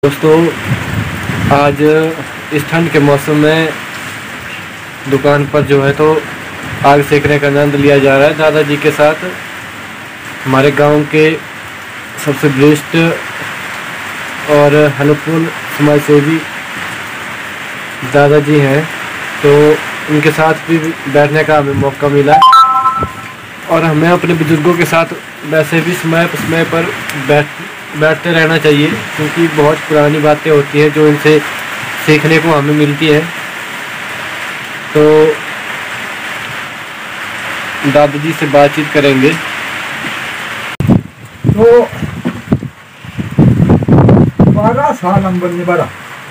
दोस्तों, आज इस ठंड के मौसम में दुकान पर जो है तो आग सेकने का आनंद लिया जा रहा है दादाजी के साथ। हमारे गांव के सबसे वरिष्ठ और हेल्पफुल समाज सेवी दादाजी हैं, तो उनके साथ भी बैठने का हमें मौका मिला और हमें अपने बुजुर्गों के साथ वैसे भी समय समय पर बैठते रहना चाहिए, क्योंकि बहुत पुरानी बातें होती हैं जो इनसे सीखने को हमें मिलती हैं। तो दादाजी से बातचीत करेंगे। तो 12 साल अंबर ने बड़ा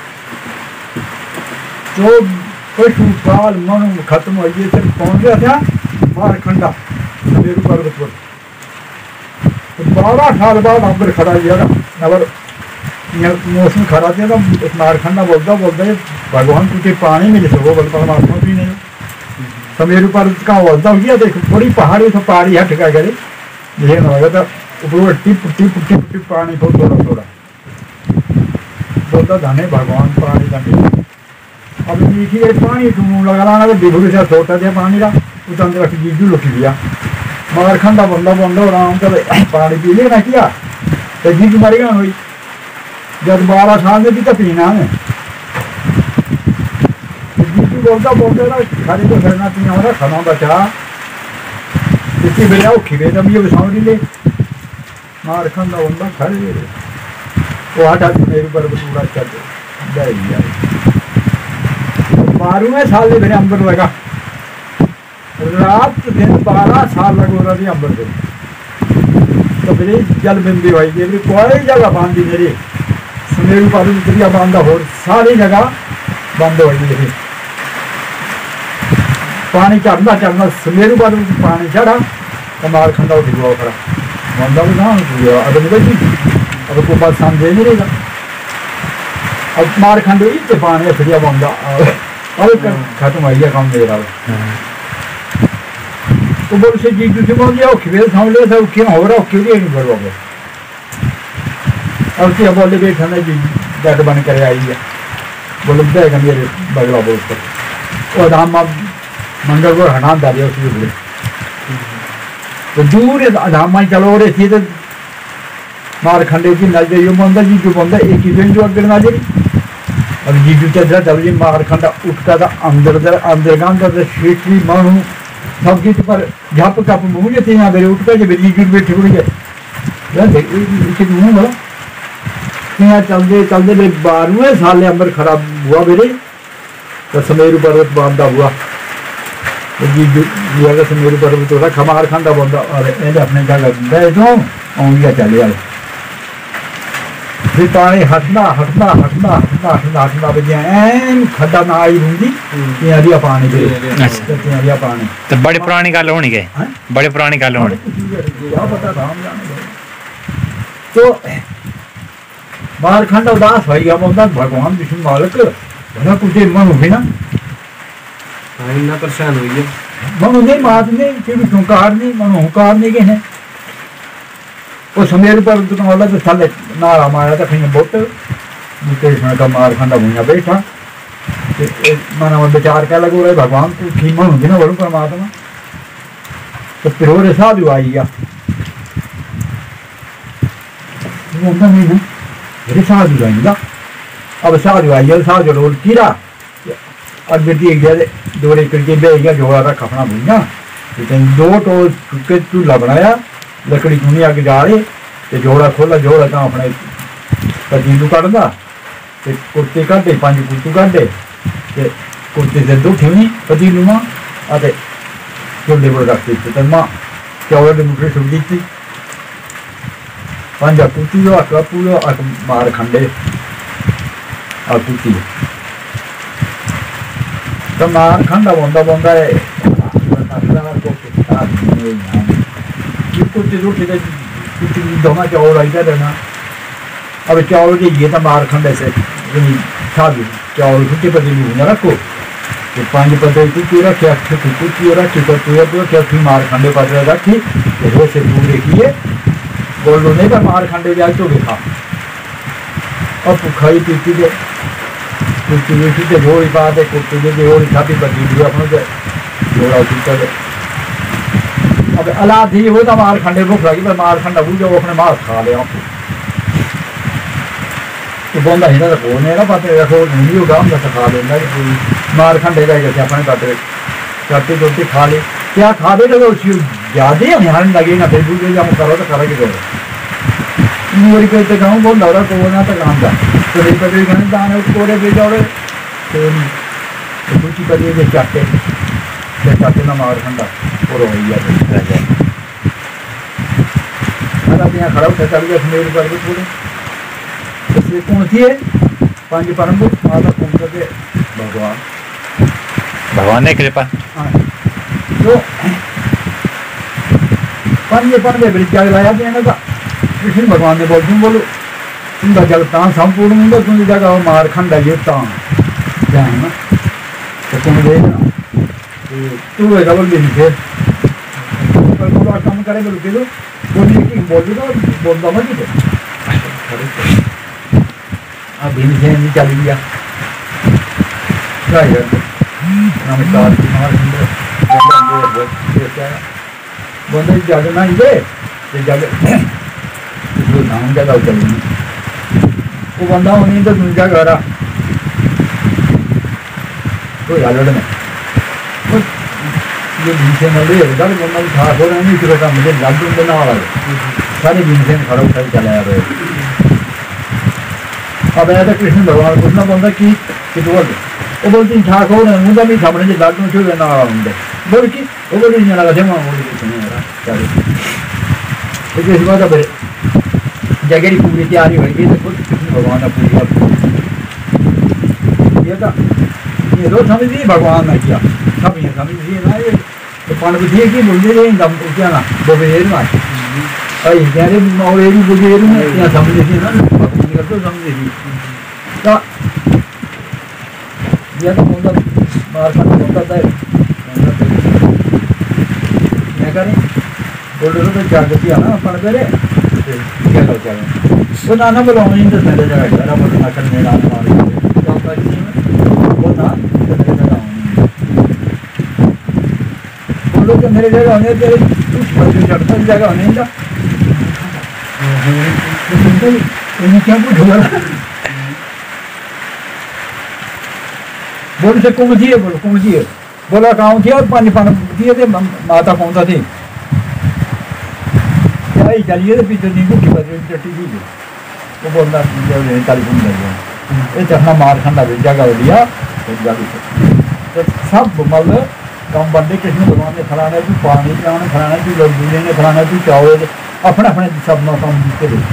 जो पशु काल मन खत्म हो गए सिर्फ पहुंच गया था मारखंडा मेरू पर्वत पर। तो 12 साल बाद अंबर खड़ा किया अगर मौसम खड़ा किया था मारखंडा बोलता भगवान तुझे पानी मिले सको बोल परमात्मा भी नहीं तो मेरू पर्वत का बोलता हो गया। देख बड़ी पहाड़ी तो पहाड़ी हट का करे लेकिन हो गया ऊपर टिप टिप टिप टिप पानी को थोड़ा थोड़ा बोलता धने भगवान पानी का। अब देखिए पानी तुम लगाना तो बिभुर से छोटा दिया पानी का उतर रख जीजू लुक लिया मारखंडा बंदा आराम से पानी पी लेना किया तो जीजू मर गया हुई जब 12 साल में भी तो पीना है। जीजू बोलता खाली तो फिरना पीना हो रहा खाना बचा इतनी बेला औखी गई तब ये समझ ले मारखंडा बंदा खड़े वो हटा मेरे ऊपर पूरा चल जाए। 12वें साल में मेरे अंबर लगा रात दिन 12 साल लगो रही अंबर से। तो मेरी जल बिंदी भाई मेरी कोई जगह बांधी मेरी सुनेरू पालू बांधा हो सारी जगह बंद हो गई। पानी चढ़ना चढ़ना सुनेरू पालू पानी चढ़ा तो मारखंडा उठ गया खड़ा बंदा भी कहाँ गया अब नहीं अब कोई बात समझे नहीं रहेगा। अब मारखंडे इतने पानी फिर बंदा अब खत्म आई काम मेरा। तो बोल से जी तुझे बोल दिया खेल समझ लिया था क्यों हो रहा क्यों नहीं करवाओगे। अब क्या बोले बैठा ना जी डट बन कर आई है बोले देगा मेरे बगला बोलते और हम अब मंगल को हटा डाल दिया उसके बोले तो दूर धाम चलो रहे थे तो मारखंडे की नजर यो बंदा जीजू बंदा एक ही दिन जो अगर नजरी अब जीजू चल जब जी मारखंडा उठता था अंदर गांव शेखी मानू सब किस पर झप कप मुझे थे यहाँ मेरे उठता जब जीजू बैठे हुए बोला यहाँ चलते मेरे 12वें साल में अंबर खराब हुआ मेरे तो समेरू पर्वत बांधा हुआ जीजू समेरू पर्वत हो रहा मारखंडा बंदा और अपने जगह बैठो आऊंगा चले आए फिर पानी हटना बजिया एन खड्डा ना आई रूंगी तियारिया पानी तियारिया पानी तो बड़े पुरानी गल होनी के बड़े पुरानी गल होनी पता राम जाने तो मारखंड उदास भाई हम भगवान विष्णु मालिक भला कुछ मन हुई ना इतना परेशान हुई है मन नहीं मात नहीं फिर हुंकार नहीं मन हुंकार नहीं के हैं वो समेर पर वाला तो साले नारा मारा था कहीं बहुत कृष्ण का मारखंडा भूया बैठा मन विचार क्या लगो रहे भगवान को की मन होगी ना बोलू परमात्मा तो फिर वो साधु आई गया नहीं ना मेरे साधु रहेगा अब साधु आई गया साधु रोल कीरा और बेटी गया दौरे करके बह गया जोड़ा रखा अपना भूया लेकिन 2 टोल चुके चूल्हा बनाया लकड़ी चूनी अग जा रहे तो जोड़ा खोला जोड़ा तो अपने पतीलू कढ़दा कुर्ते काटे 5 कुर्तू काटे कुर्ते से 2 ठेवनी पतीलू मां चूल्हे पर रख दी तो मां चौल मुठे सुट दी 5 कुर्ती पूरा मार खंडे और कुर्ती तो मार खंडा बंदा कुछ रोटी दोना चावल आई रहना अब चावल के ये तो मारखंड से साधु चावल छुट्टी पतीलू रखो 5 पते कुटी रखी कुटी रखी तो मारखंडे पत्र रखी से पूरे किए बोलो नहीं पर मारखंडे जाए तो देखा और खाई पीती के झोड़ी पा दे कुर्ती दे झोड़ी छाती बची दी अपने झोड़ा पीता दे अब अला थी हो तो मार खंडे भूख लगी पर मार खंडा भूख जो अपने मार खा लिया तो बंदा ही ना तो नहीं ना पाते रखो नहीं होगा हम तो खा लेना मार खंडे का जैसे अपने काटे चट्टी चोटी खा ली क्या खा दे तो ज्यादा ही ध्यान लगे ना फिर भी जब करो तो करेगी करो मोरी पे तो गाँव बहुत लौड़ा तो ना तो काम था तो नहीं पकड़ी खाने दाने कोरे पे जाओ तो कुछ करिए जो चाटे ना मार खंडा और हो गया मैं यहाँ खड़ा होकर चल गया मेरे पर भी थोड़े इसलिए कौन सी है पांच परम को माता कौन सके भगवान ने कृपा तो पांच बड़ी क्या लाया देने का कृष्ण भगवान ने बोलो तुमका जगता संपूर्ण होगा तुम जगह मार खंडा युक्ता क्या है ना तो तुम देना तू है डबल दिन फिर काम करे बोलो बोलो बोलिए कि बोल दो बोलता मत ही अब दिन से नहीं चल गया क्या है नमस्कार कुमार बंदा जग ना ही दे जग नाम जगह चलेंगे वो बंदा होनी तो दूसरा घर आ तो याद में ये भीषण वाले गल बंदा खा हो रहा नहीं चुका मुझे लग देना वाला सारे भीषण खड़ा उठा चलाया रहे अब ऐसा कृष्ण भगवान कुछ ना बंदा की बोल वो बोलती ठाक हो रहे मुझे भी सामने से लग चुके ना वाला होंगे बोल की वो बोल नहीं लगा जमा बोल के इस बात अब जगह की पूरी तैयारी हो गई तो खुद कृष्ण भगवान ने पूरी ये था ये रोज समझ ली भगवान ने किया सब ये समझ लिए ना ये तो पान बुझे की बोलने रहे दम क्या ना वो बेर ना आई यारे और ये बुझे में या समझ ली ना भगवान ने तो समझ ली तो ये तो मतलब मार का होता है क्या करें बोल रहे तो जागृति है ना अपन करे क्या कर क्या वो नाना बोलो नहीं तो मेरे जगह जरा बोलो ना करने लाने वाले काम का नहीं वो ना तो मेरे जगह बोलो कि मेरे जगह होने तेरे कुछ बच्चे चढ़ता जगह होने का इन्हें क्या कुछ हुआ बोल से कौन सी है बोलो कौन सी है बोला गाँव थी और पानी पानी दिए थे माता कौन सा थी आई चलिए तो पीछे नहीं कुछ चट्टी दी वो बोलना टेलीफोन कर दिया ये चखना मार खंडा भेजा कर दिया तो सब मतलब कम बंदे कृष्ण भगवान ने फलाना तू पानी पिलाने फलाना तू लड्डू लेने फलाना तू चावल अपने अपने सब नौ काम जीते थे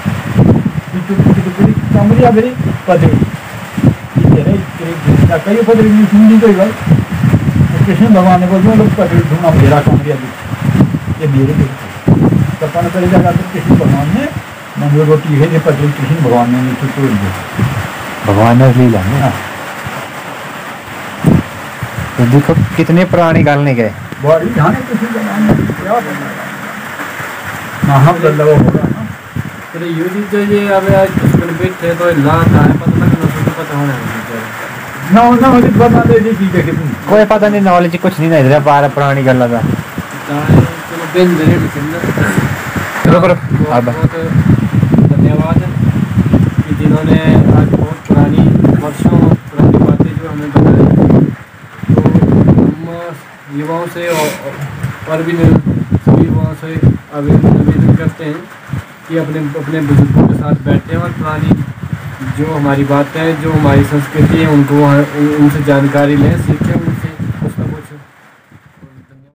कमरिया मेरी पदवी कई पदवी नहीं सुननी कोई बात कृष्ण भगवान ने बोल लोग पदवी ढूंढना मेरा कमरिया ये मेरे तपन करे जाकर कृष्ण भगवान ने मंदिर रोटी है जो पदवी कृष्ण भगवान ने नीचे तोड़ दी भगवान ने लीला है तो देखो कितने पुरानी गल नहीं गए बड़ी जाने कृष्ण भगवान ने क्या बनाया महाम लल्लवा होगा ना तो यूजी जो ये अब आज स्कूल बैठे तो ला था पता नहीं ना तो पता होना है ना मुझे पता नहीं थी चीजें कितनी कोई पता नहीं नॉलेज कुछ नहीं ना इधर बार पुरानी गल का चलो बेन दे रुक अब धन्यवाद कि जिन्होंने आज बहुत पुरानी वर्षों पुरानी बातें जो हमें बताई तो हम युवाओं से और भी सभी युवाओं से आवेदन करते हैं कि अपने अपने बुजुर्गों के साथ बैठें और पुरानी जो हमारी बातें हैं जो हमारी संस्कृति है उनको उनसे जानकारी लें सीखें उनसे